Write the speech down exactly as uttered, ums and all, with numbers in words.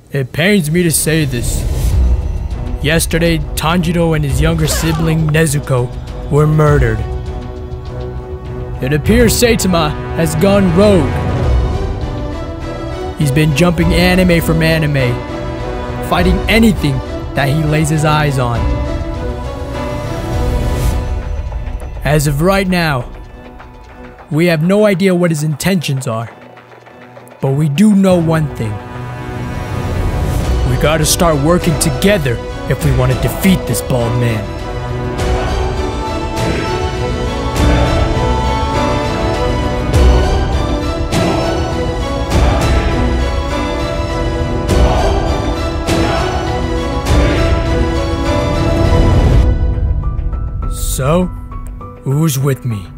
It pains me to say this. Yesterday, Tanjiro and his younger sibling Nezuko were murdered. It appears Saitama has gone rogue. He's been jumping anime from anime, fighting anything that he lays his eyes on. As of right now, we have no idea what his intentions are, but we do know one thing. We gotta start working together if we want to defeat this bald man. So, who's with me?